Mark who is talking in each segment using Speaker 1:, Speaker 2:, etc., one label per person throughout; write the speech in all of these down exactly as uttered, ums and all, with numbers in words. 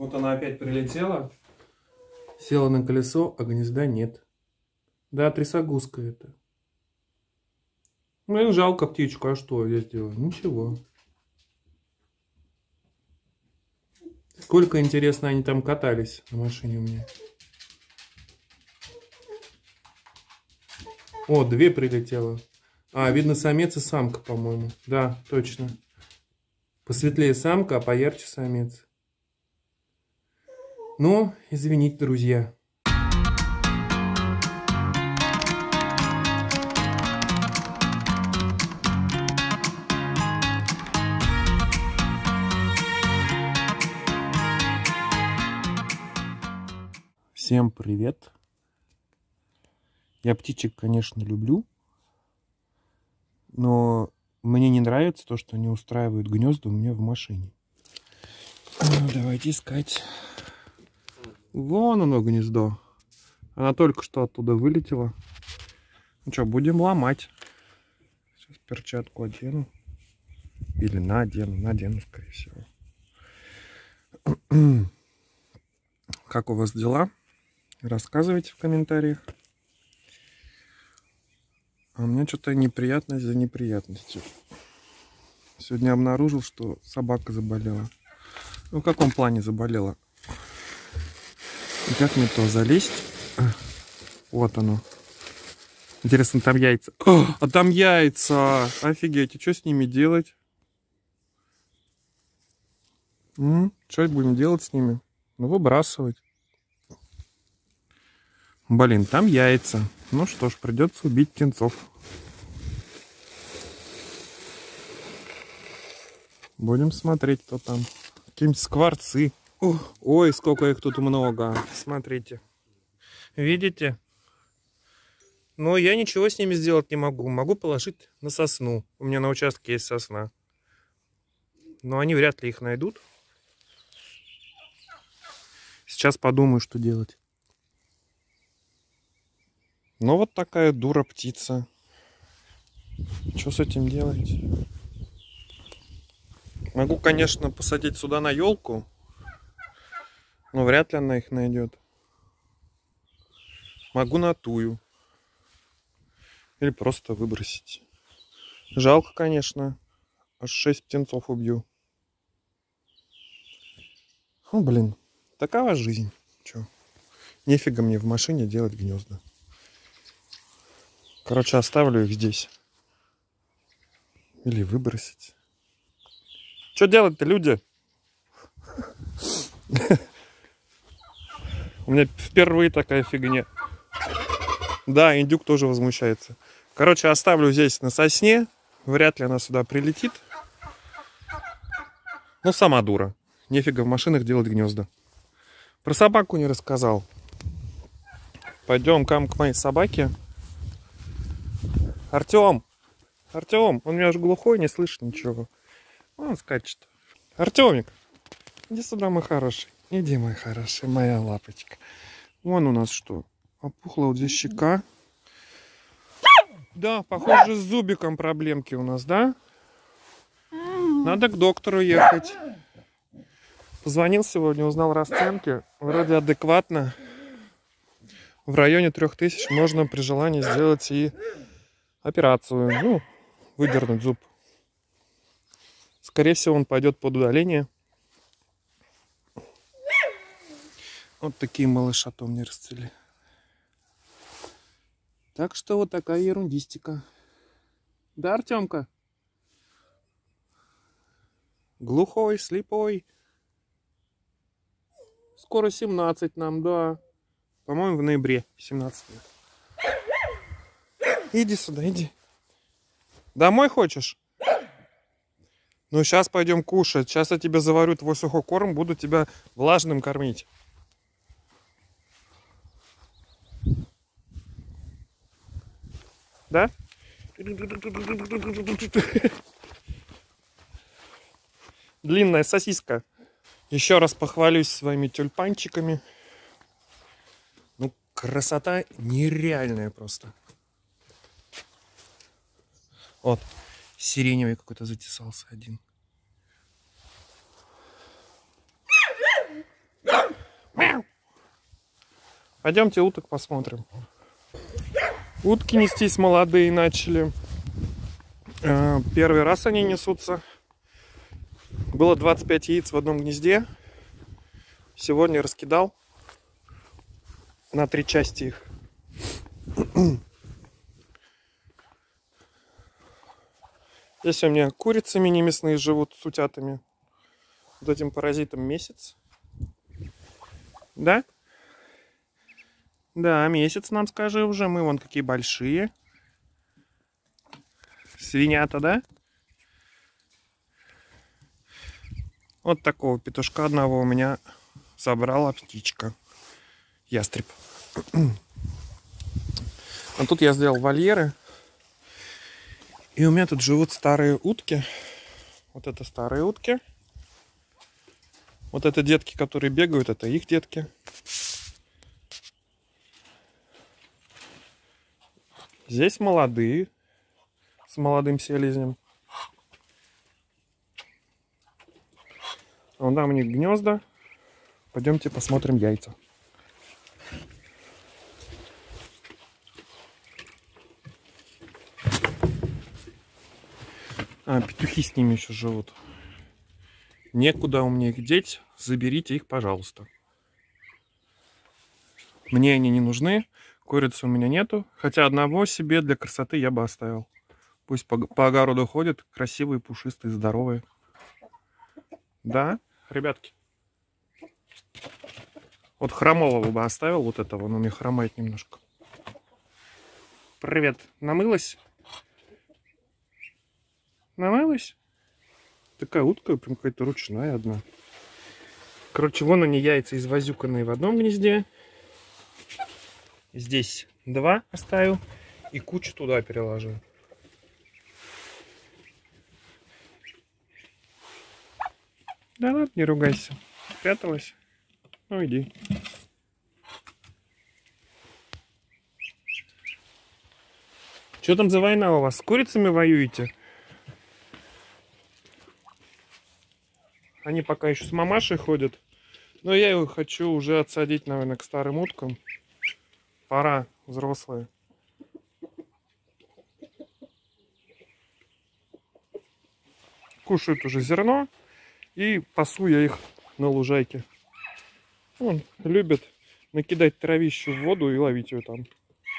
Speaker 1: Вот она опять прилетела, села на колесо, а гнезда нет. Да, трясогузка это. Ну, жалко птичку, а что я сделаю? Ничего. Сколько, интересно, они там катались на машине у меня. О, две прилетело. А, видно, самец и самка, по-моему. Да, точно. Посветлее самка, а поярче самец. Но, извините, друзья. Всем привет. Я птичек, конечно, люблю, но мне не нравится то, что они устраивают гнезда у меня в машине. Ну, давайте искать. Вон оно, гнездо. Она только что оттуда вылетела. Ну что, будем ломать. Сейчас перчатку одену. Или надену, надену, скорее всего. Как у вас дела? Рассказывайте в комментариях. А у меня что-то неприятность за неприятностью. Сегодня обнаружил, что собака заболела. Ну, в каком плане заболела? И как мне то залезть? Вот оно. Интересно, там яйца. О, а там яйца! Офигеть, и что с ними делать? М? Что будем делать с ними? Ну, выбрасывать. Блин, там яйца. Ну что ж, придется убить птенцов. Будем смотреть, кто там. Какие-нибудь скворцы. О, ой, сколько их тут много. Смотрите. Видите? Но я ничего с ними сделать не могу. Могу положить на сосну. У меня на участке есть сосна. Но они вряд ли их найдут. Сейчас подумаю, что делать. Ну вот такая дура птица. Что с этим делать? Могу, конечно, посадить сюда на елку, но вряд ли она их найдет. Могу на тую. Или просто выбросить. Жалко, конечно. Аж шесть птенцов убью. О, блин. Такова жизнь. Чё? Нефига мне в машине делать гнезда. Короче, оставлю их здесь. Или выбросить. Что делать-то, люди? У меня впервые такая фигня. Да, индюк тоже возмущается. Короче, оставлю здесь на сосне. Вряд ли она сюда прилетит. Ну, сама дура. Нефига в машинах делать гнезда. Про собаку не рассказал. Пойдем к моей собаке. Артем! Артем! Он у меня уже глухой, не слышит ничего. Он скачет. Артемик! Иди сюда, мой хороший. Иди, мой хороший, моя лапочка. Вон у нас что? Опухла вот здесь щека. Да, похоже, с зубиком проблемки у нас, да? Надо к доктору ехать. Позвонил сегодня, узнал расценки. Вроде адекватно. В районе трех тысяч можно при желании сделать и операцию. Ну, выдернуть зуб. Скорее всего, он пойдет под удаление. Вот такие малышата у меня расцвели. Так что вот такая ерундистика. Да, Артемка? Глухой, слепой. Скоро семнадцать нам, да. По-моему, в ноябре семнадцать. Иди сюда, иди. Домой хочешь? Ну, сейчас пойдем кушать. Сейчас я тебе заварю твой сухой корм, буду тебя влажным кормить. Да? Длинная сосиска. Еще раз похвалюсь своими тюльпанчиками. Ну, красота нереальная просто. Вот, сиреневый какой-то затесался один. Пойдемте уток посмотрим. Утки нестись молодые начали. Первый раз они несутся. Было двадцать пять яиц в одном гнезде. Сегодня раскидал на три части их. Здесь у меня курицы мини-мясные живут с утятами. Вот этим паразитом месяц. Да? Да, месяц нам скажи уже. Мы вон какие большие. Свинята, да? Вот такого петушка одного у меня собрала птичка. Ястреб. А тут я сделал вольеры. И у меня тут живут старые утки. Вот это старые утки. Вот это детки, которые бегают, это их детки. Здесь молодые. С молодым селезнем. Вон там у них гнезда. Пойдемте посмотрим яйца. А, петухи с ними еще живут. Некуда у меня их деть. Заберите их, пожалуйста. Мне они не нужны. Курицы у меня нету. Хотя одного себе для красоты я бы оставил. Пусть по, по огороду ходят. Красивые, пушистые, здоровые. Да, ребятки. Вот хромового бы оставил. Вот этого. Он у меня хромает немножко. Привет. Намылась? Намылась? Такая утка, прям какая-то ручная одна. Короче, вон они яйца извозюканные в одном гнезде. Здесь два оставил. И кучу туда переложил. Да ладно, не ругайся. Спряталась. Ну иди. Что там за война у вас? С курицами воюете? Они пока еще с мамашей ходят. Но я его хочу уже отсадить, наверное, к старым уткам. Пора, взрослые. Кушают уже зерно. И пасу я их на лужайке. Вон, любят накидать травищу в воду и ловить ее там.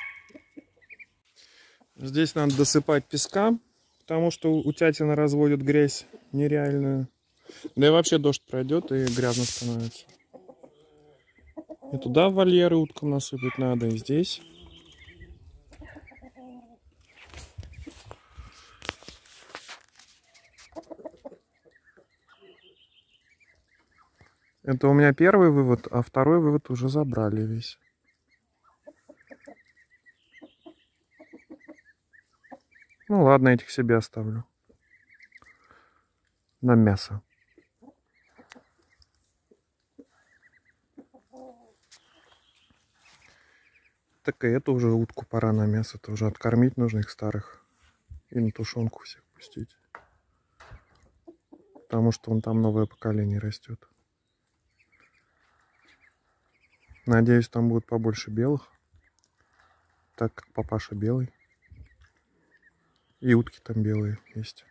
Speaker 1: Здесь надо досыпать песка, потому что утятина разводит грязь нереальную. Да и вообще дождь пройдет и грязно становится. И туда вольеры уткам насыпать надо, и здесь. Это у меня первый вывод, а второй вывод уже забрали весь. Ну ладно, этих себе оставлю. На мясо. Так и эту уже утку пора на мясо. Это уже откормить нужно их старых. И на тушенку всех пустить. Потому что вон там новое поколение растет. Надеюсь, там будет побольше белых. Так как папаша белый. И утки там белые есть.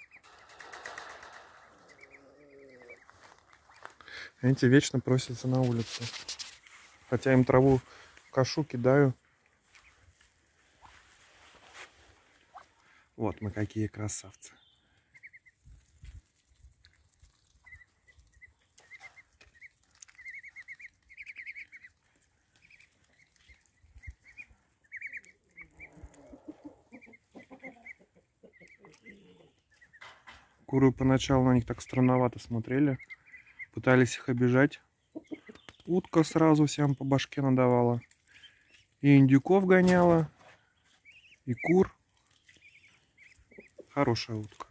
Speaker 1: Эти вечно просятся на улицу. Хотя им траву в кашу кидаю. Вот мы какие красавцы. Куры поначалу на них так странновато смотрели. Пытались их обижать. Утка сразу всем по башке надавала. И индюков гоняла. И кур. Хорошая утка.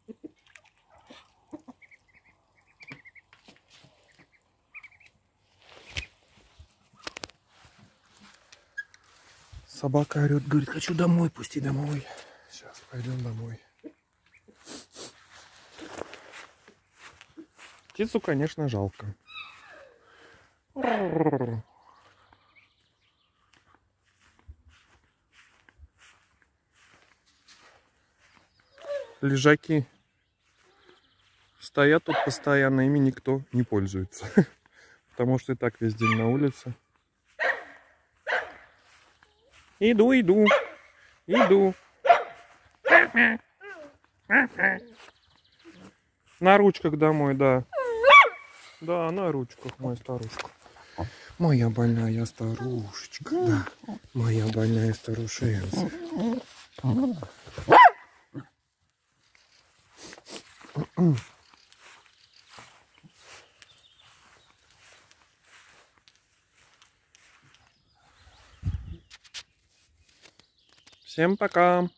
Speaker 1: Собака орет, говорит, хочу домой, пусти домой. Сейчас пойдем домой. Птицу, конечно, жалко. лежаки стоят тут постоянно, ими никто не пользуется. Потому что и так весь день на улице. Иду, иду, иду. На ручках домой, да. Да, на ручках, моя старушка. Моя больная старушечка, да. Моя больная старушенца. Всем пока.